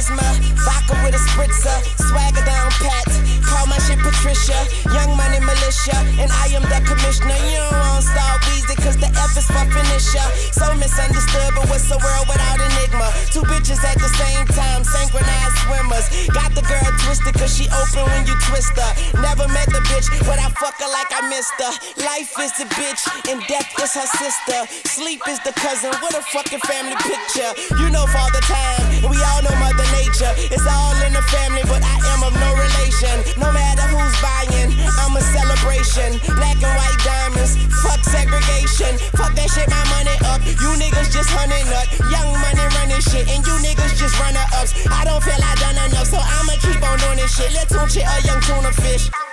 charisma, vodka with a spritzer, swagger down pat. Call my shit Patricia, young money militia, and I am the commissioner. You don't want Star Weezy, cause the F is for finisher. So misunderstood, but what's the world without enigma? Two bitches at the same time, synchronized swimmers. Got the girl twisted, cause she open when you twist her. Never met the bitch, but I fuck her like I missed her. Life is the bitch, and death is her sister. Sleep is the cousin, what a fucking family picture. You know Father Time, and we all know Mother Nature. It's all in the family, but I am of no relation. No matter who's buying, I'm a celebration. Black and white diamonds, fuck segregation. Fuck that shit, my money up. You niggas just hunting up. Young money running shit, and you niggas just runner ups. I don't feel I done enough, so I'ma keep on doing this shit. Let's tune shit a young tuna fish.